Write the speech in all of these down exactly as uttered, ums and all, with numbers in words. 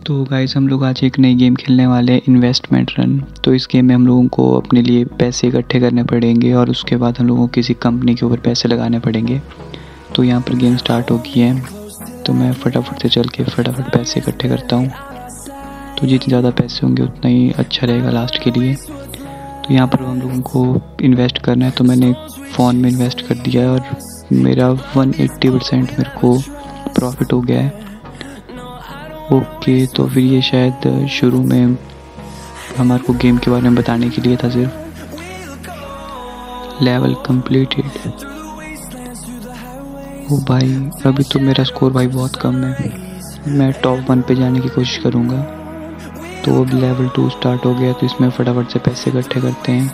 तो गाइस हम लोग आज एक नई गेम खेलने वाले हैं, इन्वेस्टमेंट रन। तो इस गेम में हम लोगों को अपने लिए पैसे इकट्ठे करने पड़ेंगे और उसके बाद हम लोगों को किसी कंपनी के ऊपर पैसे लगाने पड़ेंगे। तो यहाँ पर गेम स्टार्ट हो गई है, तो मैं फटाफट से चल के फटाफट पैसे इकट्ठे करता हूँ। तो जितने ज़्यादा पैसे होंगे उतना ही अच्छा रहेगा लास्ट के लिए। तो यहाँ पर हम लोगों को इन्वेस्ट करना है, तो मैंने फ़ोन में इन्वेस्ट कर दिया है और मेरा वन एट्टी परसेंट मेरे को प्रॉफिट हो गया है। ओके, तो फिर ये शायद शुरू में हमारे को गेम के बारे में बताने के लिए था सिर्फ। Level completed. ओ भाई, अभी तो मेरा स्कोर भाई बहुत कम है, मैं टॉप वन पे जाने की कोशिश करूँगा। तो अब लेवल टू स्टार्ट हो गया, तो इसमें फटाफट से पैसे इकट्ठे करते हैं।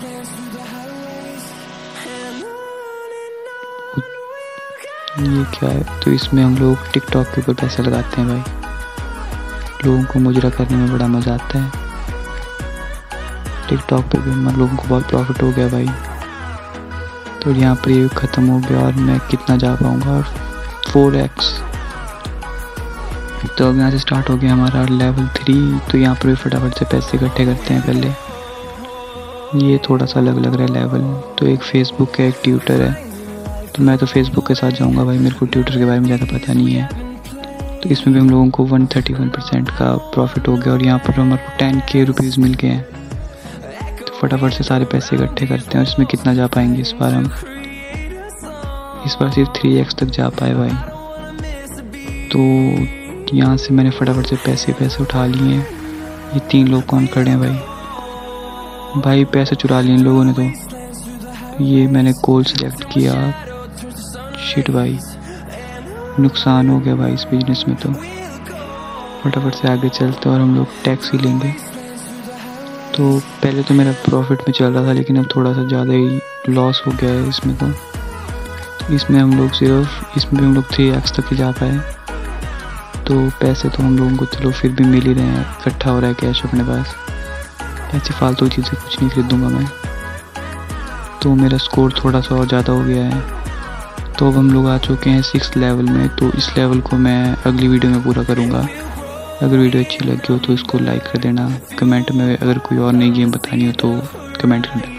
ये क्या है? तो इसमें हम लोग टिकटॉक के ऊपर पैसे लगाते हैं भाई। लोगों को मुजरा करने में बड़ा मज़ा आता है। टिकटॉक पे भी हम लोगों को बहुत प्रॉफिट हो गया भाई। तो यहाँ पर ये ख़त्म हो गया और मैं कितना जा पाऊँगा, फोर एक्स। तो अब यहाँ से स्टार्ट हो गया हमारा लेवल थ्री। तो यहाँ पर भी फटाफट से पैसे इकट्ठे करते हैं पहले। ये थोड़ा सा अलग लग रहा है लेवल। तो एक फेसबुक है, एक ट्विटर है, तो मैं तो फेसबुक के साथ जाऊँगा भाई, मेरे को ट्विटर के बारे में ज़्यादा पता नहीं है। तो इसमें भी हम लोगों को वन थर्टी वन परसेंट का प्रॉफिट हो गया और यहाँ पर हमारे को टेन के रुपीज़ मिल गए हैं। तो फटाफट से सारे पैसे इकट्ठे करते हैं। और इसमें कितना जा पाएंगे इस बार हम? इस बार सिर्फ थ्री एक्स तक जा पाए भाई। तो यहाँ से मैंने फटाफट से पैसे पैसे उठा लिए हैं। ये तीन लोग कौन खड़े हैं भाई? भाई पैसे चुरा लिए इन लोगों ने। तो ये मैंने कॉल सेलेक्ट किया। शिट भाई, नुकसान हो गया भाई इस बिजनेस में। तो फटाफट से आगे चलते और हम लोग टैक्सी लेंगे। तो पहले तो मेरा प्रॉफिट में चल रहा था, लेकिन अब थोड़ा सा ज़्यादा ही लॉस हो गया है इसमें। तो इसमें हम लोग सिर्फ इसमें भी हम लोग थ्री एक्स तक ही जा पाए। तो पैसे तो हम लोगों को चलो फिर भी मिल ही रहे हैं, इकट्ठा हो रहा है कैश अपने पास। ऐसी फालतू चीज़ें कुछ नहीं खरीदूँगा मैं। तो मेरा स्कोर थोड़ा सा और ज़्यादा हो गया है। तो अब हम लोग आ चुके हैं सिक्स लेवल में। तो इस लेवल को मैं अगली वीडियो में पूरा करूँगा। अगर वीडियो अच्छी लगी हो तो इसको लाइक कर देना। कमेंट में अगर कोई और नई गेम बतानी हो तो कमेंट कर देना।